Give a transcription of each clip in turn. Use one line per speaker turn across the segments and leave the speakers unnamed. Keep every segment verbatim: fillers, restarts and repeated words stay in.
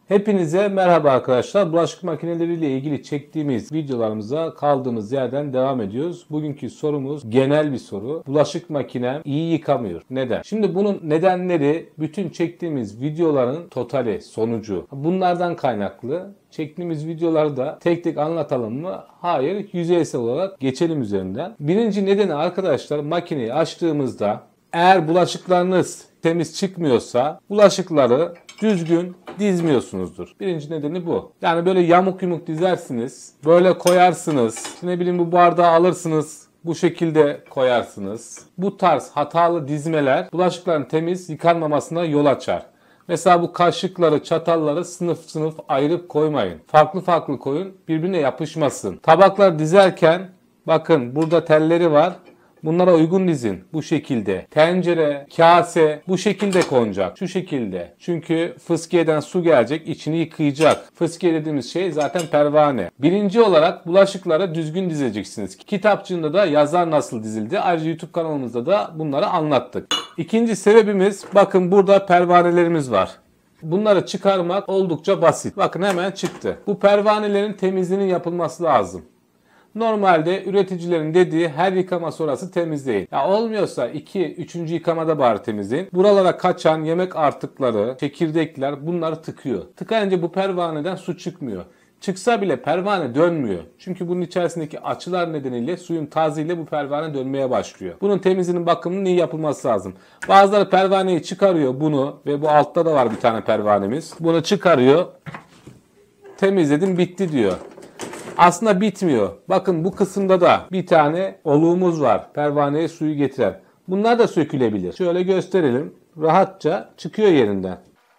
Hepinize merhaba arkadaşlar. Bulaşık makineleriyle ilgili çektiğimiz videolarımıza kaldığımız yerden devam ediyoruz. Bugünkü sorumuz genel bir soru. Bulaşık makinem iyi yıkamıyor. Neden? Şimdi bunun nedenleri bütün çektiğimiz videoların totali, sonucu. Bunlardan kaynaklı. Çektiğimiz videoları da tek tek anlatalım mı? Hayır, yüzeysel olarak geçelim üzerinden. Birinci nedeni arkadaşlar, makineyi açtığımızda eğer bulaşıklarınız temiz çıkmıyorsa bulaşıkları düzgün dizmiyorsunuzdur. Birinci nedeni bu. Yani böyle yamuk yumuk dizersiniz. Böyle koyarsınız. Ne bileyim bu bardağı alırsınız. Bu şekilde koyarsınız. Bu tarz hatalı dizmeler bulaşıkların temiz yıkanmamasına yol açar. Mesela bu kaşıkları, çatalları sınıf sınıf ayırıp koymayın. Farklı farklı koyun, birbirine yapışmasın. Tabaklar dizerken bakın burada telleri var. Bunlara uygun dizin bu şekilde. Tencere, kase bu şekilde konacak. Şu şekilde. Çünkü fıskiyeden su gelecek, içini yıkayacak. Fıskiye dediğimiz şey zaten pervane. Birinci olarak bulaşıkları düzgün dizeceksiniz. Kitapçığında da yazar nasıl dizildi. Ayrıca YouTube kanalımızda da bunları anlattık. İkinci sebebimiz, bakın burada pervanelerimiz var. Bunları çıkarmak oldukça basit. Bakın hemen çıktı. Bu pervanelerin temizliğinin yapılması lazım. Normalde üreticilerin dediği her yıkama sonrası temizleyin. Ya olmuyorsa iki, üçüncü yıkamada bari temizleyin. Buralara kaçan yemek artıkları, çekirdekler bunları tıkıyor. Tıkayınca bu pervaneden su çıkmıyor. Çıksa bile pervane dönmüyor. Çünkü bunun içerisindeki açılar nedeniyle suyun taziyle bu pervane dönmeye başlıyor. Bunun temizliğinin bakımının iyi yapılması lazım. Bazıları pervaneyi çıkarıyor bunu ve bu altta da var bir tane pervanemiz. Bunu çıkarıyor. Temizledim bitti diyor. Aslında bitmiyor. Bakın bu kısımda da bir tane oluğumuz var. Pervaneye suyu getiren. Bunlar da sökülebilir. Şöyle gösterelim. Rahatça çıkıyor yerinden.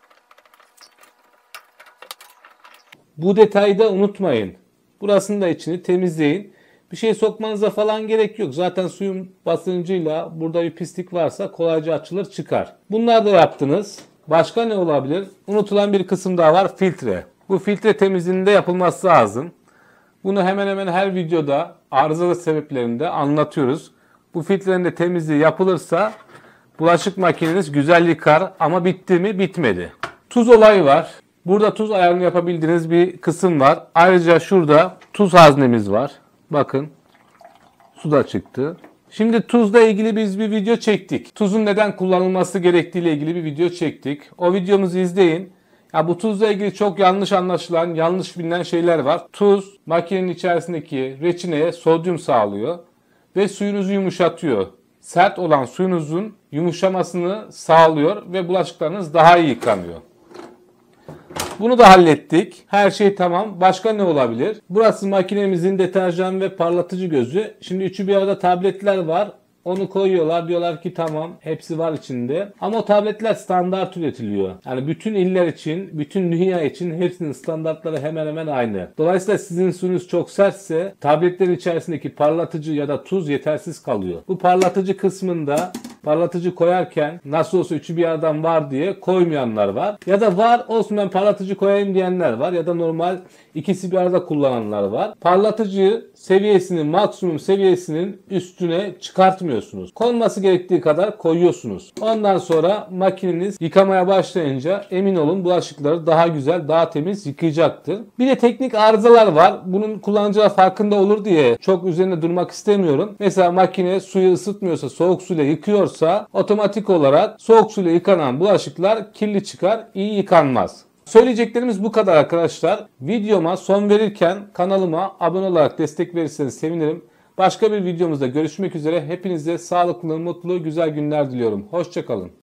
Bu detayı da unutmayın. Burasını da içini temizleyin. Bir şey sokmanıza falan gerek yok. Zaten suyun basıncıyla burada bir pislik varsa kolayca açılır çıkar. Bunlar da yaptınız. Başka ne olabilir? Unutulan bir kısım daha var. Filtre. Bu filtre temizliğinde yapılması lazım. Bunu hemen hemen her videoda arızalı sebeplerinde anlatıyoruz. Bu filtrenin de temizliği yapılırsa bulaşık makineniz güzel yıkar ama bitti mi? Bitmedi. Tuz olayı var. Burada tuz ayarını yapabildiğiniz bir kısım var. Ayrıca şurada tuz haznemiz var. Bakın su da çıktı. Şimdi tuzla ilgili biz bir video çektik. Tuzun neden kullanılması gerektiği ile ilgili bir video çektik. O videomuzu izleyin. Ya bu tuzla ilgili çok yanlış anlaşılan, yanlış bilinen şeyler var. Tuz makinenin içerisindeki reçineye sodyum sağlıyor ve suyunuzu yumuşatıyor. Sert olan suyunuzun yumuşamasını sağlıyor ve bulaşıklarınız daha iyi yıkanıyor. Bunu da hallettik. Her şey tamam. Başka ne olabilir? Burası makinemizin deterjan ve parlatıcı gözü. Şimdi üçü bir arada tabletler var. Onu koyuyorlar, diyorlar ki tamam hepsi var içinde. Ama o tabletler standart üretiliyor. Yani bütün iller için, bütün dünya için hepsinin standartları hemen hemen aynı. Dolayısıyla sizin suyunuz çok sertse tabletlerin içerisindeki parlatıcı ya da tuz yetersiz kalıyor. Bu parlatıcı kısmında parlatıcı koyarken nasıl olsa üçü bir aradan var diye koymayanlar var. Ya da var olsun ben parlatıcı koyayım diyenler var. Ya da normal ikisi bir arada kullananlar var. Parlatıcı seviyesinin maksimum seviyesinin üstüne çıkartmıyorsunuz. Konması gerektiği kadar koyuyorsunuz. Ondan sonra makineniz yıkamaya başlayınca emin olun bulaşıkları daha güzel, daha temiz yıkayacaktır. Bir de teknik arızalar var. Bunun kullanıcılar farkında olur diye çok üzerine durmak istemiyorum. Mesela makine suyu ısıtmıyorsa, soğuk suyla yıkıyorsa otomatik olarak soğuk suyla yıkanan bulaşıklar kirli çıkar, iyi yıkanmaz. Söyleyeceklerimiz bu kadar arkadaşlar. Videoma son verirken kanalıma abone olarak destek verirseniz sevinirim. Başka bir videomuzda görüşmek üzere. Hepinize sağlıklı, mutlu, güzel günler diliyorum. Hoşça kalın.